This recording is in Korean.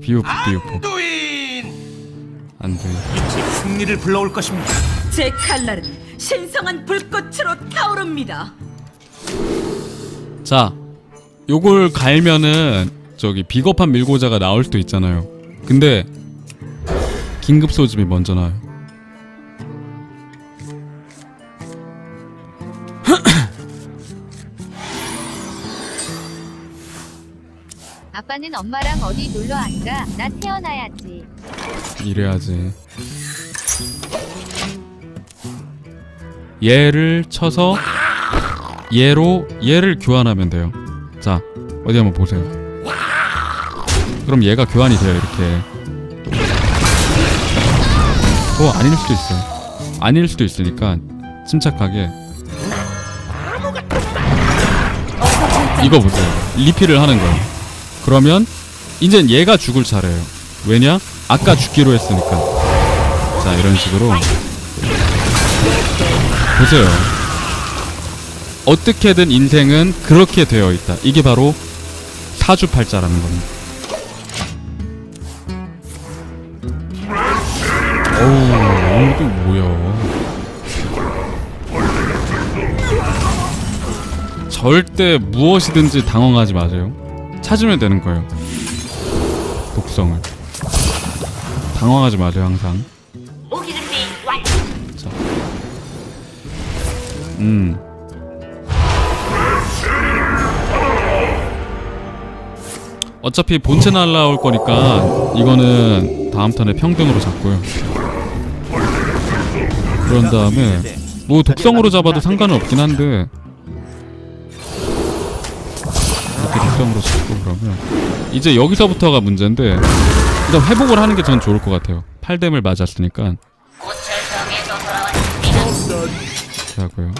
비우프. 안두인! 안두인. 이제 승리를 불러올 것입니다. 제 칼날은 신성한 불꽃으로 타오릅니다. 자, 요걸 갈면은 저기 비겁한 밀고자가 나올 수도 있잖아요. 근데 긴급 소집이 먼저 나와요. 아빠는 엄마랑 어디 놀러 안 가? 나 태어나야지. 이래야지. 얘를 쳐서 얘를 교환하면 돼요. 자, 어디 한번 보세요. 그럼 얘가 교환이 돼요. 이렇게. 아닐 수도 있어요. 아닐 수도 있으니까 침착하게. 이거 보세요. 리필을 하는 거예요. 그러면 이젠 얘가 죽을 차례예요. 왜냐? 아까 죽기로 했으니까. 자, 이런 식으로 보세요. 어떻게든 인생은 그렇게 되어 있다. 이게 바로 사주팔자라는 겁니다. 어우, 이게 뭐야? 절대 무엇이든지 당황하지 마세요. 찾으면 되는 거예요. 독성을. 당황하지 마세요, 항상. 자. 어차피 본체 날라올 거니까 이거는 다음 턴에 평등으로 잡고요. 그런 다음에 뭐 독성으로 잡아도 상관은 없긴 한데 이렇게 독성으로 잡고 그러면 이제 여기서부터가 문제인데 일단 회복을 하는 게 전 좋을 것 같아요. 8뎀을 맞았으니까. 하고요.